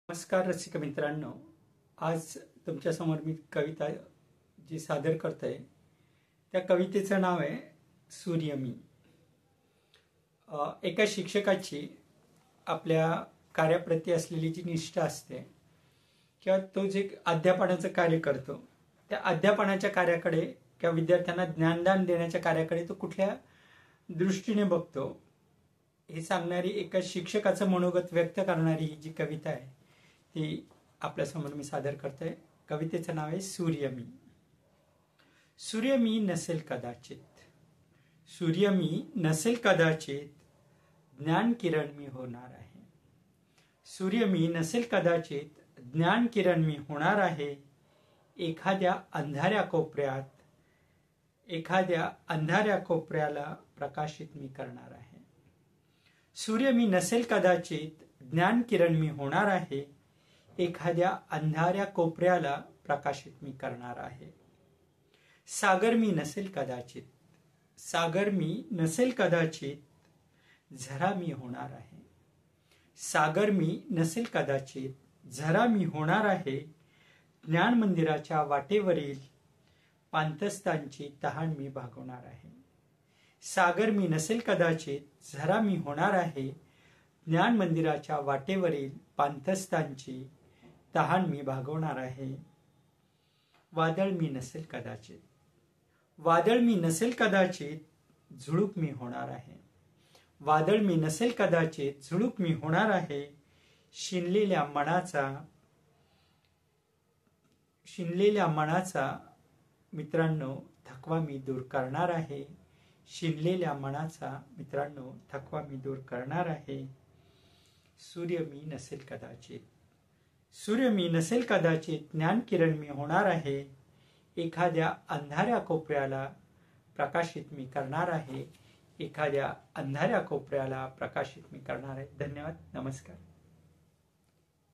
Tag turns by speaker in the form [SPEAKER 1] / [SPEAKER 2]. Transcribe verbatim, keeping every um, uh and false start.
[SPEAKER 1] नमस्कार रसिक मित्रांनो, आज तुमच्यासमोर मी कविता जी सादर करतोय त्या कवितेचं नाव आहे सूर्यमी. एका शिक्षकाची आपल्या कार्याप्रती असलेली जी निष्ठा असते किंवा तो जे अध्यापनाचं कार्य करतो त्या अध्यापनाच्या कार्याकडे किंवा विद्यार्थ्यांना ज्ञानदान देण्याच्या कार्याकडे तो कुठल्या दृष्टीने बघतो हे सांगणारी एका शिक्षकाचं मनोगत व्यक्त करणारी ही जी कविता आहे ती आपल्यासमोर मी सादर करतोय. कवितेचं नाव आहे सूर्यमी. सूर्यमी नसेल कदाचित, सूर्यमी नसेल कदाचित, ज्ञान किरण मी होणार आहे. सूर्यमी नसेल कदाचित, ज्ञान किरण मी होणार आहे. एखाद्या अंधाऱ्या कोपऱ्यात एखाद्या अंधाऱ्या कोपऱ्याला प्रकाशित मी करणार आहे. सूर्यमी नसेल कदाचित, ज्ञान किरण मी होणार आहे. एखाद्या अंधाऱ्या कोपऱ्याला प्रकाशित मी करणार आहे. सागर मी नसेल कदाचित, सागर मी नसेल कदाचित, झरा मी होणार आहे. सागर मी नसेल कदाचित, झरा मी होणार आहे. ज्ञान मंदिराच्या वाटेवरील पांतस्तांची तहान मी भागवणार आहे. सागर मी नसेल कदाचित, झरा मी होणार आहे. ज्ञान मंदिराच्या वाटेवरील पांतस्तांची तहान मी भागवणार आहे. वादळ मी नसेल कदाचित, वादळ मी नसेल कदाचित, झुळूक मी होणार आहे. वादळ मी नसेल कदाचित, झुळूक मी होणार आहे. शिनलेल्या मनाचा शिनलेल्या मनाचा मित्रांनो थकवा मी दूर करणार आहे. शिनलेल्या मनाचा मित्रांनो थकवा मी दूर करणार आहे. सूर्य मी नसेल कदाचित, सूर्य मी नसेल कदाचित, ज्ञान किरण मी होणार आहे. एखाद्या अंधाऱ्या कोपऱ्याला प्रकाशित मी करणार आहे. एखाद्या अंधाऱ्या कोपऱ्याला प्रकाशित मी करणार आहे. धन्यवाद. नमस्कार.